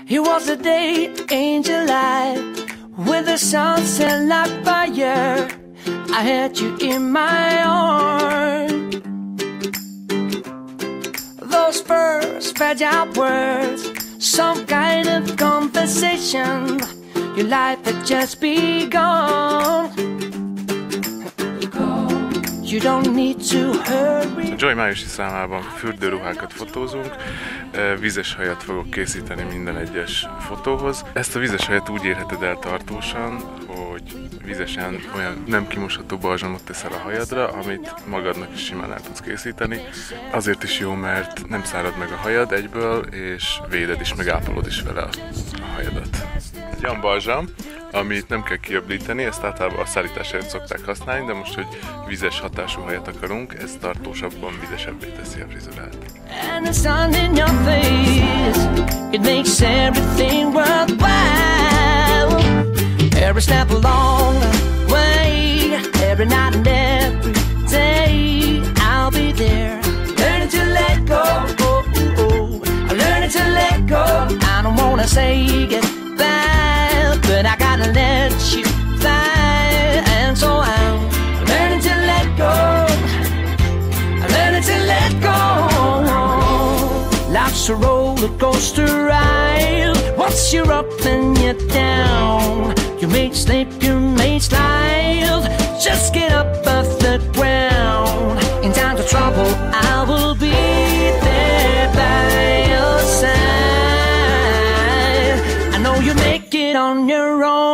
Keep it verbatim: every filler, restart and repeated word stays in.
It was a day in July with the sunset like fire. I had you in my arms. Those first fragile words, some kind of conversation. Your life had just begun. You don't need to hurry. A Joy májusi számában fürdőruhákat fotózunk, vízes hajat fogok készíteni minden egyes fotóhoz. Ezt a vízes hajat úgy érheted el tartósan, hogy vízesen olyan nem kimosható balzsamot teszel a hajadra, amit magadnak is simán el tudsz készíteni. Azért is jó, mert nem szárad meg a hajad egyből, és véded is, meg ápolod is vele a hajadat. Egy olyan balzsam, amit nem kell kiöblíteni, ezt általában a szállítás helyett szokták használni, de most, hogy vízes hatású hajat akarunk, ez tartósabban, vízesebbé teszi a frizurát. And the sun in your face, it makes everything worthwhile. Every step along the way, every night and every day, I'll be there. Learning to let go, oh, oh, oh. Learning to let go. I don't wanna say goodbye, but I gotta let you fly. And so I'm learning to let go. I'm learning to let go. Life's a roller coaster ride. Once you're up, then you're down. You may slip, you may slide. Just get up off the ground. In times of trouble, I will be there by your side. I know you make it on your own.